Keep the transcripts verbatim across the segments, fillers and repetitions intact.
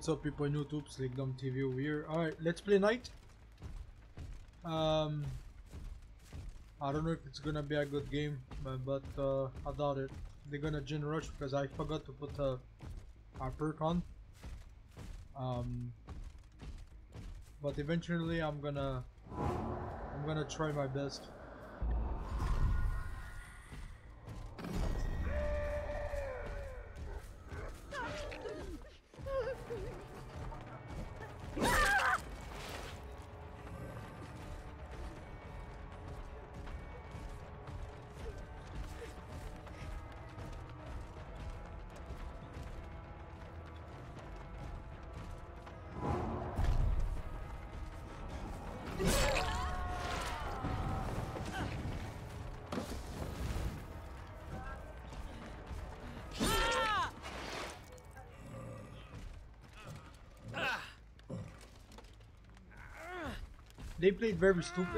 what's up people on YouTube, Slickdom T V over here. Alright, let's play Knight. Um, I don't know if it's gonna be a good game, but, but uh, I doubt it. They're gonna gen rush because I forgot to put uh, our perk on. Um, but eventually I'm gonna, I'm gonna try my best. They played very stupid.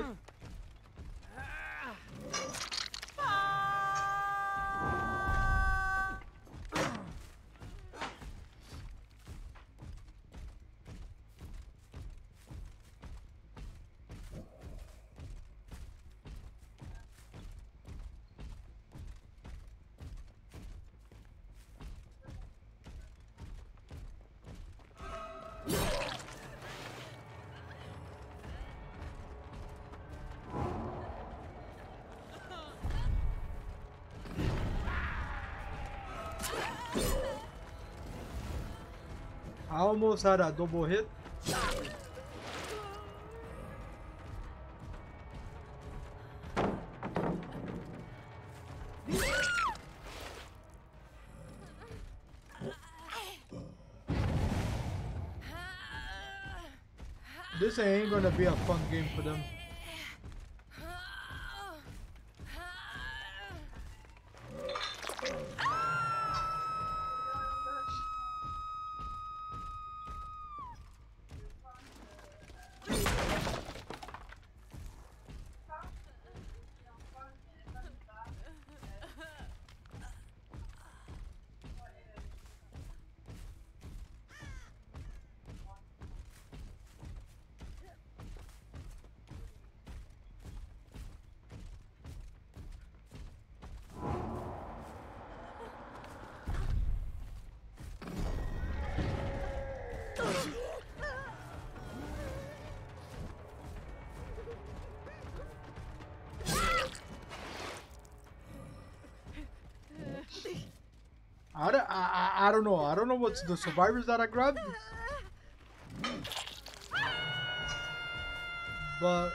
I almost had a double hit. This ain't gonna be a fun game for them. I don't, I, I, I don't know. I don't know what's the survivors that I grabbed. But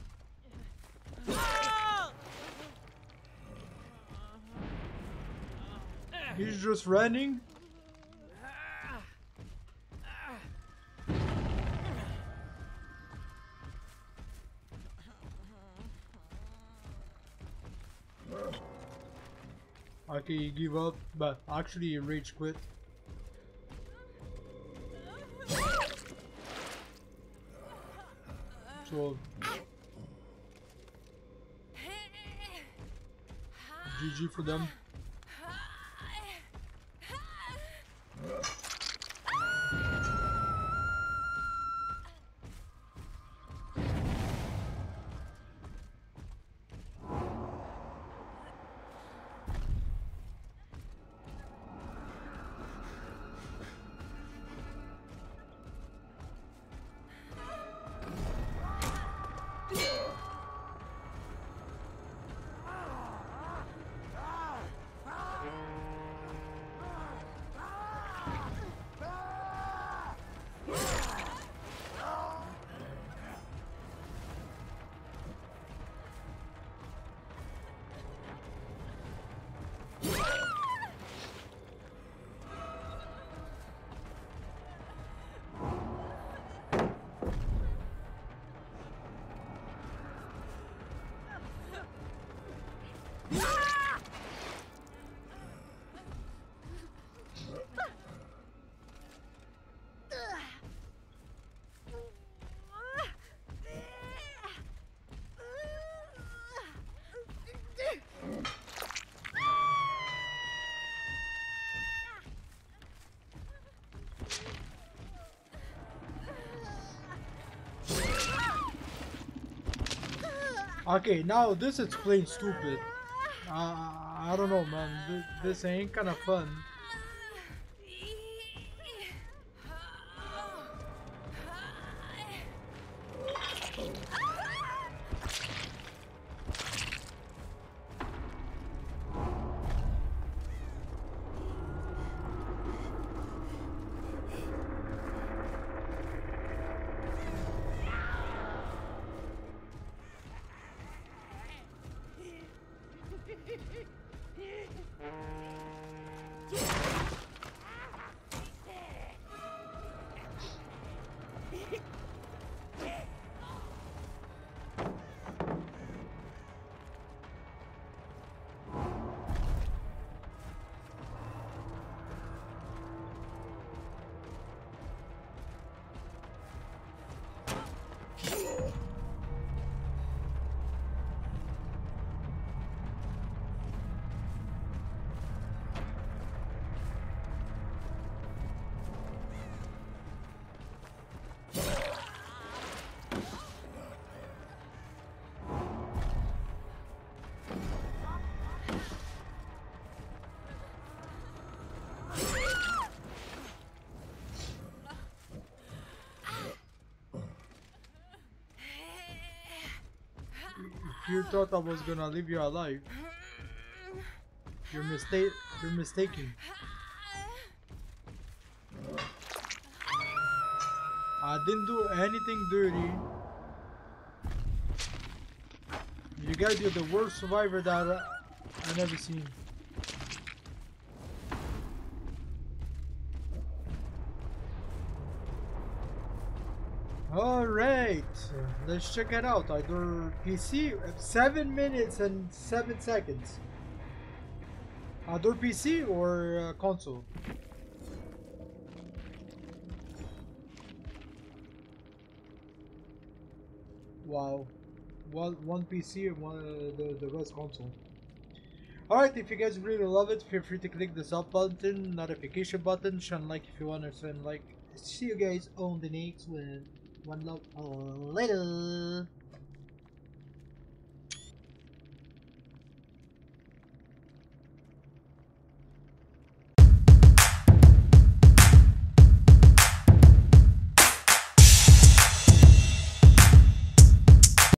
he's just running. Okay, he give up, but actually he rage quit. So G G for them. Okay, now this is plain stupid. Uh, I don't know, man. This, this ain't kind of fun. You thought I was gonna leave you alive. You're mistake. You're mistaken. I didn't do anything dirty. You guys are the worst survivor that I, I've ever seen. Alright, let's check it out. Either P C, seven minutes and seven seconds. Either P C or uh, console. Wow, one, one P C and one uh, the, the rest console. Alright, if you guys really love it, feel free to click the sub button, notification button, share and like if you want to send like. See you guys on the next one. One love. Uh, later.